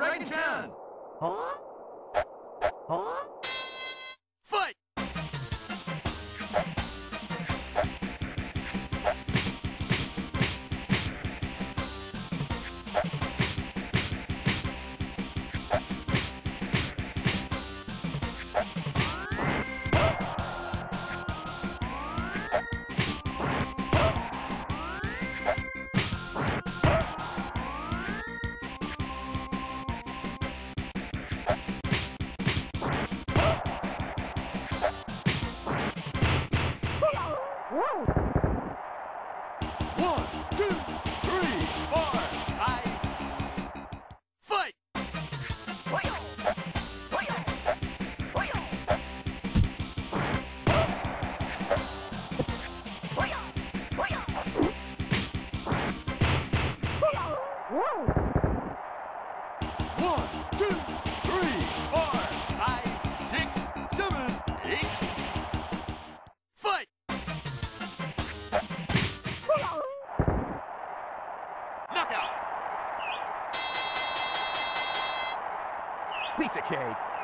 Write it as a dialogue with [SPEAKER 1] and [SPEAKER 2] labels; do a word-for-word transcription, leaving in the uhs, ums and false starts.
[SPEAKER 1] Orangutan!
[SPEAKER 2] Huh? Huh?
[SPEAKER 1] Fight! One, two, three, four, five. Fight! One, two, three, four, five, six, seven, eight. Fight! Knockout!
[SPEAKER 2] Piece of cake.